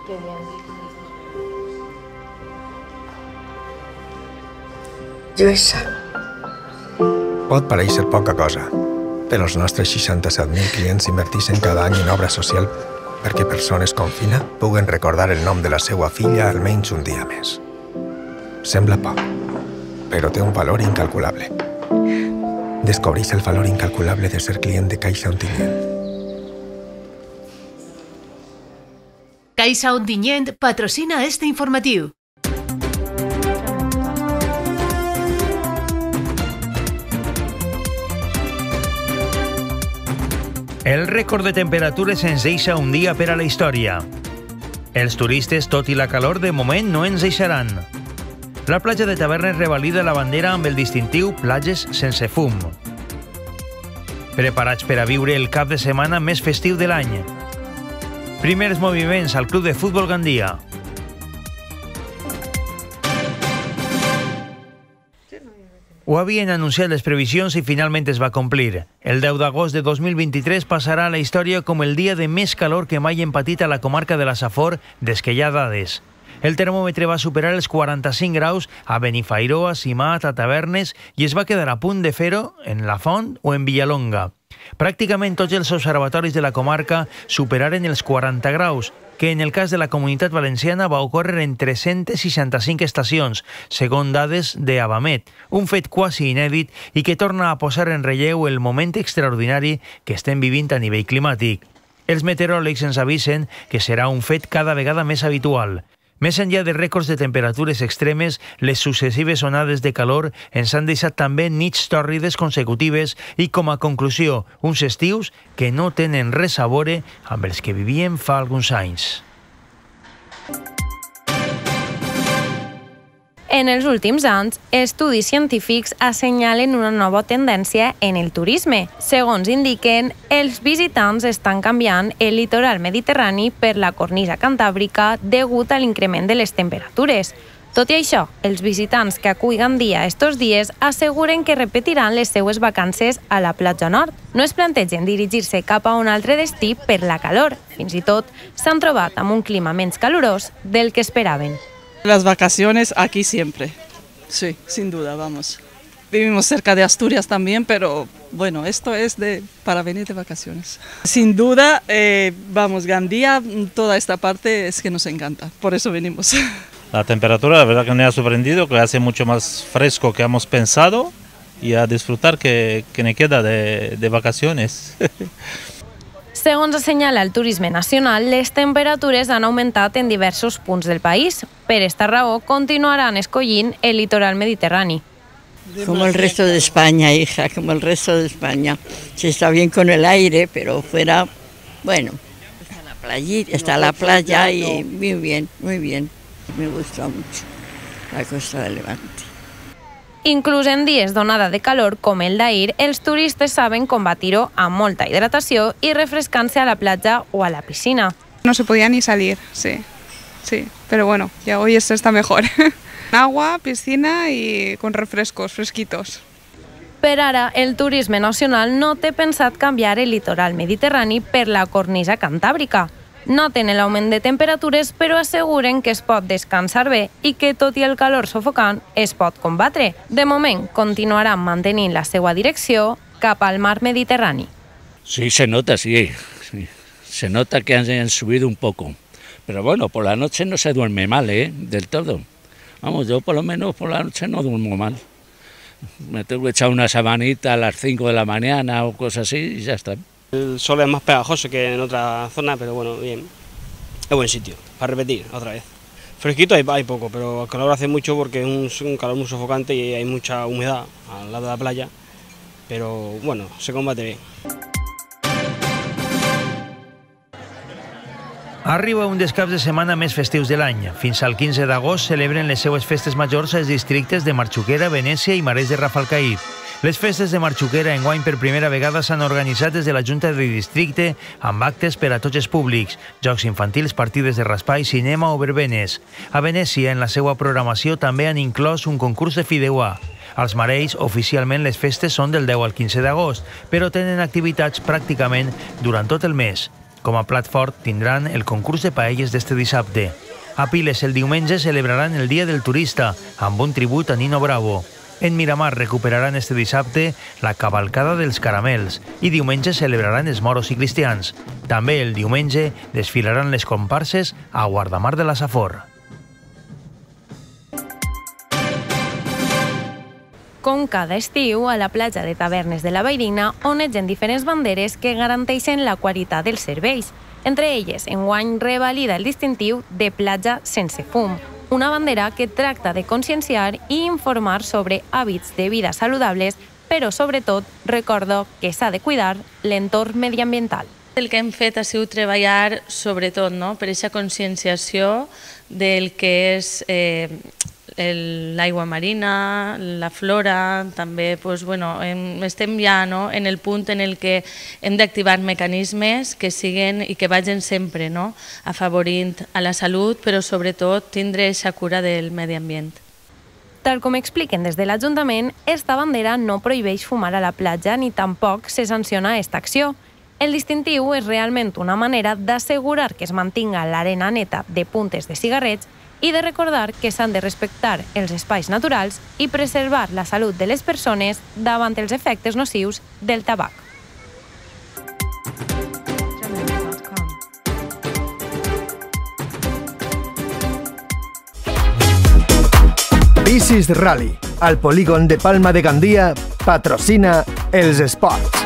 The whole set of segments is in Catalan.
Qué bien. Lluïsa. Pot parèixer poca cosa, però els nostres 67.000 clients inverteixen cada any en obra social perquè persones com Fina puguen recordar el nom de la seva filla almenys un dia més. Sembla poc, però té un valor incalculable. Descobreix el valor incalculable de ser client de Caixa Ontinyent. Caixa Ontinyent patrocina este informatiu. El rècord de temperatures ens deixa un dia per a la història. Els turistes, tot i la calor, de moment no ens deixaran. La platja de Tavernes revalida la bandera amb el distintiu Platges sense fum. Preparats per a viure el cap de setmana més festiu de l'any. Primers moviments al Club de Futbol Gandia. Ho havien anunciat les previsions i finalment es va complir. El 10 d'agost de 2023 passarà a la història com el dia de més calor que mai hem patit a la comarca de la Safor des que hi ha dades. El termòmetre va superar els 45 graus a Benifairó, a Simat, a Tavernes i es va quedar a punt de fer-ho en La Font o en Villalonga. Pràcticament tots els observatoris de la comarca superaren els 40 graus, que en el cas de la Comunitat Valenciana va ocórrer en 365 estacions, segons dades de Abamet, un fet quasi inèdit i que torna a posar en relleu el moment extraordinari que estem vivint a nivell climàtic. Els meteoròlegs ens avisen que serà un fet cada vegada més habitual. Més enllà de rècords de temperatures extremes, les successives onades de calor ens han deixat també nits tòrrides consecutives i, com a conclusió, uns estius que no tenen res a veure amb els que vivíem fa alguns anys. En els últims anys, estudis científics assenyalen una nova tendència en el turisme. Segons indiquen, els visitants estan canviant el litoral mediterrani per la cornisa cantàbrica degut a l'increment de les temperatures. Tot i això, els visitants que acull Gandia estos dies asseguren que repetiran les seues vacances a la platja nord. No es plantegen dirigir-se cap a un altre destí per la calor. Fins i tot, s'han trobat amb un clima menys calorós del que esperaven. Las vacaciones aquí siempre, sí, sin duda, vamos. Vivimos cerca de Asturias también, pero bueno, esto es para venir de vacaciones. Sin duda, vamos, Gandía, toda esta parte es que nos encanta, por eso venimos. La temperatura, la verdad que me ha sorprendido, que hace mucho más fresco que hemos pensado y a disfrutar que me queda de vacaciones. Segons assenyala el Turisme Nacional, les temperatures han augmentat en diversos punts del país. Per esta raó, continuaran escollint el litoral mediterrani. Como el resto de España, hija, como el resto de España. Se está bien con el aire, pero fuera, bueno, está la playa y muy bien, muy bien. Me gusta mucho la costa de Levante. Inclús en dies d'onada de calor com el d'ahir, els turistes saben combatir-ho amb molta hidratació i refrescant-se a la platja o a la piscina. No se podía ni salir, sí, pero bueno, ya hoy esto está mejor. Agua, piscina y con refrescos fresquitos. Per ara, el Turisme Nacional no té pensat canviar el litoral mediterrani per la cornisa cantàbrica. Noten l'augment de temperatures, però asseguren que es pot descansar bé i que, tot i el calor sofocant, es pot combatre. De moment, continuaran mantenint la seva direcció cap al mar Mediterrani. Sí, se nota, sí. Se nota que han subido un poco. Pero bueno, por la noche no se duerme mal, del todo. Vamos, yo por lo menos por la noche no duermo mal. Me tengo que echar una sabanita a las 5 de la mañana o cosas así y ya está. El sol es más pegajoso que en otra zona, pero bueno, bien. Es buen sitio, para repetir otra vez. Fresquito hay poco, pero el calor hace mucho porque es un calor muy sofocante y hay mucha humedad al lado de la playa. Pero bueno, se combate bien. Arriba un dels caps de setmana més festius de l'any. Fins al 15 d'agost celebren les seues festes majors als districtes de Marxuquera, Venècia i Marès de Rafelcaïr. Les festes de Marxuquera enguany per primera vegada s'han organitzat des de la Junta de Districte amb actes per a tots els públics, jocs infantils, partides de raspall, cinema o verbenes. A Venècia, en la seva programació, també han inclòs un concurs de fideuà. Als Mareis, oficialment, les festes són del 10 al 15 d'agost, però tenen activitats pràcticament durant tot el mes. Com a plat fort tindran el concurs de paelles d'este dissabte. A Piles el diumenge celebraran el Dia del Turista, amb un tribut a Nino Bravo. En Miramar recuperaran este dissabte la cavalcada dels caramels i diumenge celebraran els moros i cristians. També el diumenge desfilaran les comparses a Guardamar de la Safor. Com cada estiu, a la platja de Tavernes de la Valldigna onegen diferents banderes que garanteixen la qualitat dels serveis. Entre elles, enguany revalida el distintiu de platja sense fum, una bandera que tracta de conscienciar i informar sobre hàbits de vida saludables, però sobretot recordo que s'ha de cuidar l'entorn mediambiental. El que hem fet ha sigut treballar sobretot per aquesta conscienciació del que és l'aigua marina, la flora, també estem ja en el punt en el que hem d'activar mecanismes que siguen i que vagin sempre afavorint a la salut, però sobretot tindre aquesta cura del medi ambient. Tal com expliquen des de l'Ajuntament, esta bandera no prohibeix fumar a la platja ni tampoc se sanciona aquesta acció. El distintiu és realment una manera d'assegurar que es mantinga l'arena neta de puntes de cigarrets i de recordar que s'han de respectar els espais naturals i preservar la salut de les persones davant els efectes nocius del tabac. Bicis Rally, al polígon de Palma de Gandia, patrocina els esports.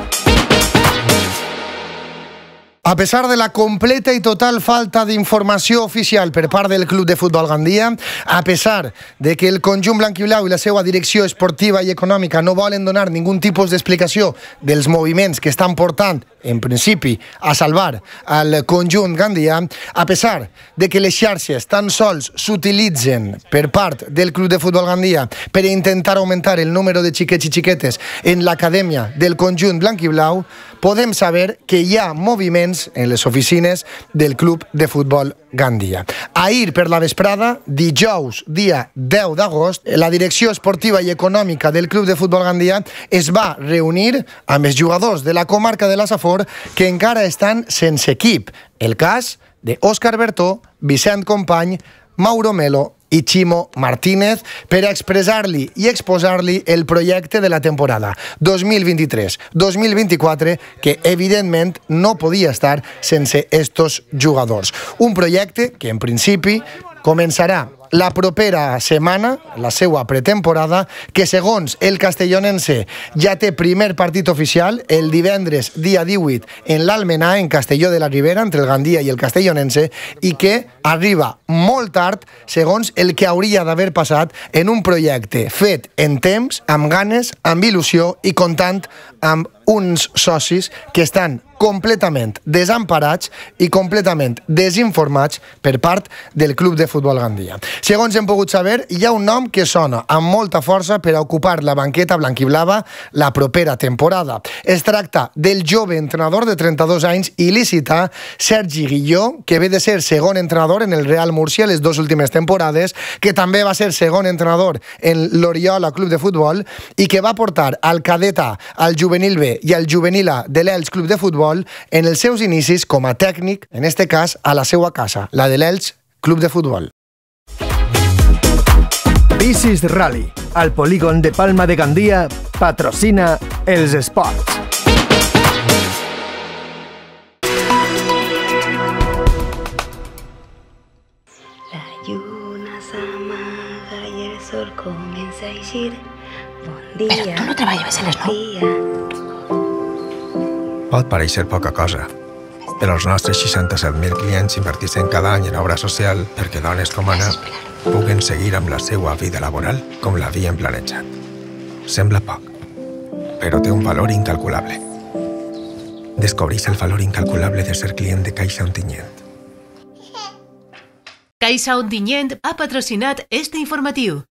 A pesar de la completa y total falta de informació oficial per part del Club de Futbol Gandia, a pesar de que el conjunt blanquiblau i la seva direcció esportiva i econòmica no volen donar ningun tipus d'explicació dels moviments que estan portant, en principi, a salvar el conjunt gandià, a pesar de que les xarxes tan sols s'utilitzen per part del Club de Futbol Gandia per intentar augmentar el número de xiquets i xiquetes en l'acadèmia del conjunt blanquiblau, podem saber que hi ha moviments en les oficines del Club de Futbol Gandia. Ahir per la vesprada, dijous, dia 10 d'agost, la direcció esportiva i econòmica del Club de Futbol Gandia es va reunir amb els jugadors de la comarca de la Safor que encara estan sense equip. El cas d'Òscar Bertó, Vicent Company, Mauro Melo i Chimo Martínez per a expressar-li i exposar-li el projecte de la temporada 2023-2024 que evidentment no podia estar sense estos jugadors. Un projecte que en principi començarà la propera setmana, la seva pretemporada, que segons el castellonense ja té primer partit oficial el divendres dia 18 en l'Almenar, en Castelló de la Ribera, entre el Gandia i el castellonense, i que arriba molt tard segons el que hauria d'haver passat en un projecte fet en temps, amb ganes, amb il·lusió i comptant amb uns socis que estan completament desemparats i completament desinformats per part del Club de Futbol Gandia. Segons hem pogut saber, hi ha un nom que sona amb molta força per a ocupar la banqueta blanquiblava la propera temporada. Es tracta del jove entrenador de 32 anys il·lícita, Sergi Guilló, que ve de ser segon entrenador en el Real Múrcia les dues últimes temporades, que també va ser segon entrenador en l'Oriola Club de Futbol i que va portar al cadet A, al juvenil B i al juvenil A de l'Elx Club de Futbol en els seus inicis com a tècnic, en este cas a la seva casa, la de l'Elx Club de Futbol. Bicis Rally, al polígon de Palma de Gandia, patrocina els esports. La lluna s'amaga i el sol comença a eixir. Bon dia. Però tu no treballes a les 9. Pot pareixer poca cosa, però els nostres 67.000 clients inverteixen cada any en obra social perquè dones com Anna puguen seguir amb la seva vida laboral com l'havien planejat. Sembla poc, però té un valor incalculable. Descobreix el valor incalculable de ser client de Caixa Ontinyent. Caixa Ontinyent ha patrocinat este informatiu.